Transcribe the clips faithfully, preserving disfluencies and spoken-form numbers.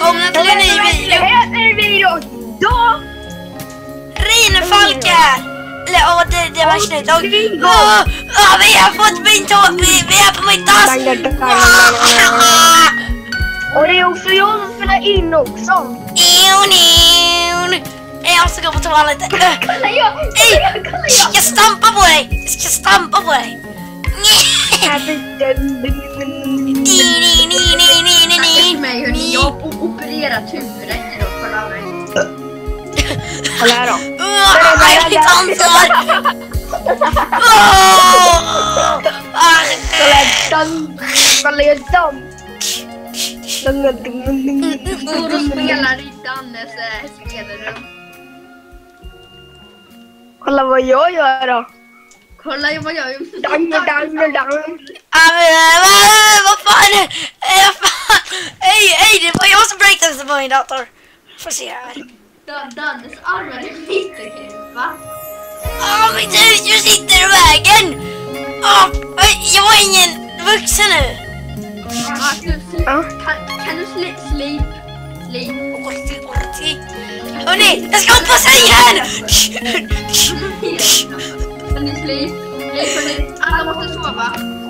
välkomna till en ny video. En video. Då. Rinefalkar. Eller åh, det, det var snyggt. Och, åh, åh, vi har fått min tå. Vi, vi är på min tass. Och det är också jag som spelar in också. Jag måste gå på toaletten. Kolla jag. Ej, jag stampar på dig. Jag ska stampa på dig. Mig hörni, jag opererat huvudet idag. Kolla mig. Kolla här då. Jag är mitt ansvar. Kolla jag dam. Stor och spelar i Dannes spelrum. Kolla vad jag gör då. Kolla vad jag gör. Dang, dang, dang. Vad fan? Vad fan? Ej, ej, det var jag som breakdansade på min dator. Får se här. Dannes armar är lite kul, va? Åh, mitt husdjur sitter i vägen. Åh, jag var ingen vuxen nu. Kan, kan du slip, slip, slip? Hörni, jag ska hoppa sängen! Kan du slip? Slip, alla måste sova.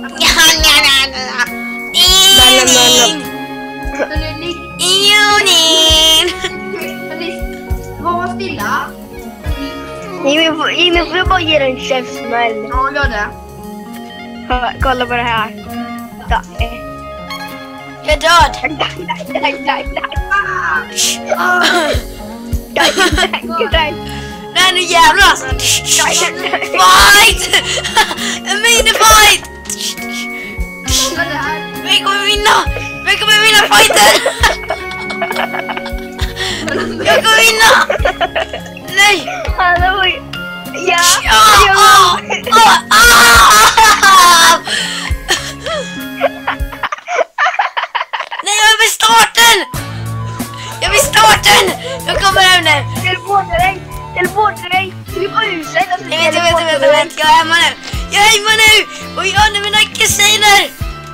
Var stilla. Jimmy, får jag bara ge dig en käftsmäll? Ja, gör det. Kolla på det här. Jag är död. Nej, nu jävlar alltså. Fight! En minifight! Vi kommer vinna! Vi kommer vinna fighten! Jag kommer vinna! Nej! Ja! Ja! Nej, jag vill starten! Jag vill starten! Jag kommer hem nu! Teleporta dig! Teleporta dig! Du får huset! Jag vet, jag vet, jag vet, jag vet! Jag är hemma nu! Jag är hemma nu! Och jag har mina kusiner!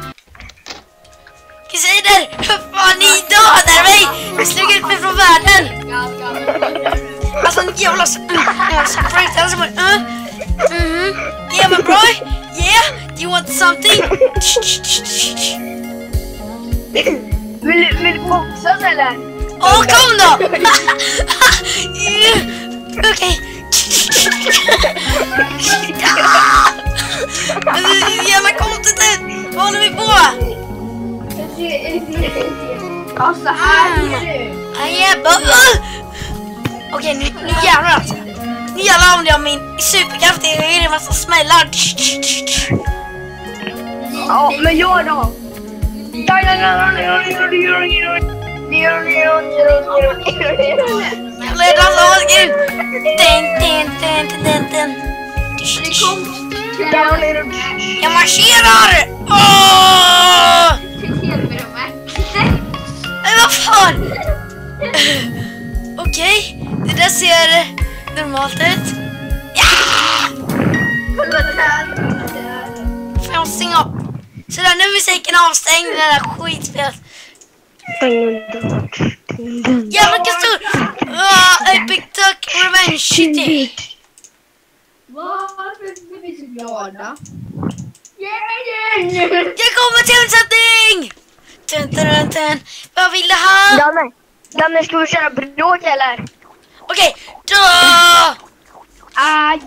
Kusiner! Fan, ni dödar mig! Jag slog ut mig från världen! Alltså, en jävla... Alltså, fruktansvärt som... Mhm. Yeah, my boy! Yeah! Do you want something? Vill, vill du boxas eller? Åh, oh, kom då! Okej. Jävla konstigt ut! Vad håller vi på? Ja, så här är det. Okej, nu, nu jävlar alltså. Nu jävlar använder jag min superkraft. Jag gör en massa smällar. Ja, men jag då? Jävlar, jag dansar asgrym. Den, den, den, den, den. Jag marscherar! Åh! Men vad fan? Okej, det där ser normalt ut. Ja! Får jag stänga upp? Så där, nu är musiken avstängd i det där skitspelet. Jävlar vilken stor! Uh, Epic Duck Revenge City. Varför är vi så glada? Jag kommer till undsättning! Dun, dun, dun, dun. Vad vill du ha? Danne, Danne, ska vi köra bråk eller? Okej, då! Aj!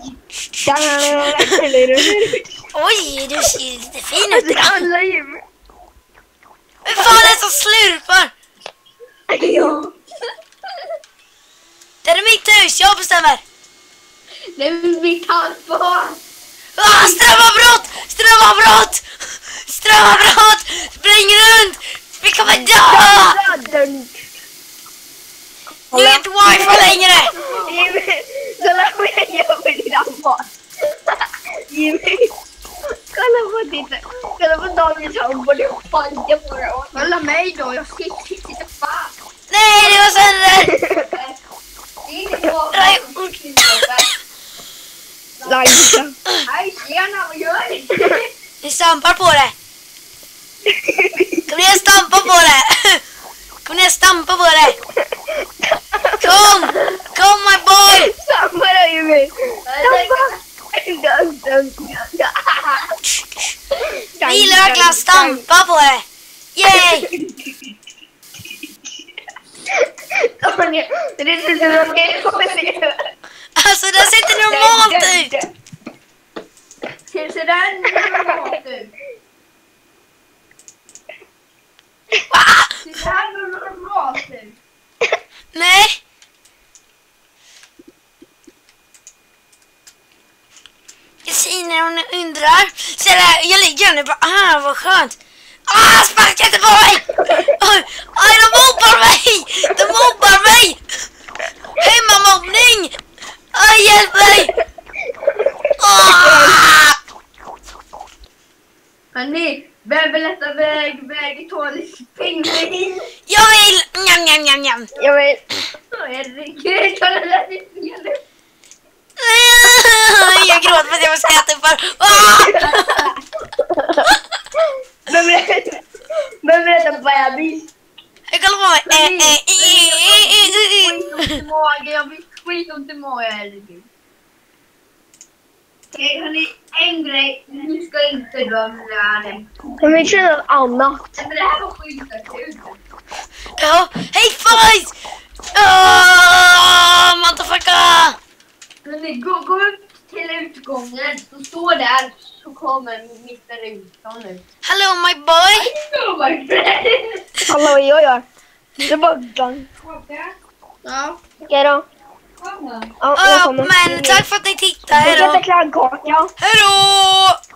Oj, du ser lite fin ut. Alla Jimmy. Vem fan är det som slurpar? Ja. Det är mitt hus, jag bestämmer. Det är mitt halsband. Ah, strömavbrott! Strömavbrott! Strömavbrott! Spring runt! Vi kommer dö! Nu är inte wifi längre! Jimmy, kolla vad jag gör med dina mat. Jimmy, kolla på ditt, kolla på Daniels handboll och panja på det. Kolla mig då, jag sitter fast. Nej, det var sönder! Lajka. Hej, tjena, vad gör ni? Vi stampar på det. Kom ner, stampa på det. Kom ner. jag stampar på det. Kom! Kom my boy! Samma då Jimmy! Vi gillar verkligen stampa på det. Yay! Alltså det ser inte normalt ut. Det ser där normalt ut. Det ser här normalt ut. Nej. Kusiner, om ni undrar. Så där, jag ligger nu bara, ah vad skönt. Ah, sparka inte på mig! Oj, aj, de mobbar mig! De mobbar mig! Hemmamobbning! Aj, hjälp mig! Ah! Hörni, vem vill äta väg, väg, tålig pingvin? Jag vill! Njam, njam, njam, njam. Jag vill... Herregud, kolla där det fel ut. Jag gråter för att jag var skrattuppar. Ah! Vem vill äta... Vem vill äta bebis? Jag kollar på mig. Eh, eh, eh, eh, eh, Skitont i magen, jag blir skitont i magen, herregud. Okej, hörni, en grej. Nu ska inte dömla det. Men vi kör något annat. Men det här var skitkul. ja, hej fight! Oh, motherfucker! Hörni, gå, gå upp till utgången. Så står där, så kommer mister Utan nu. Hello my boy! Hello my friend! Hallå, vad jag gör? Det är bara gang. Ja. Okej då. Kom då. Ja, jag Ja, kommer. men tack för att ni tittade. Jag Hej ska äta då! kladdkaka. Hej då!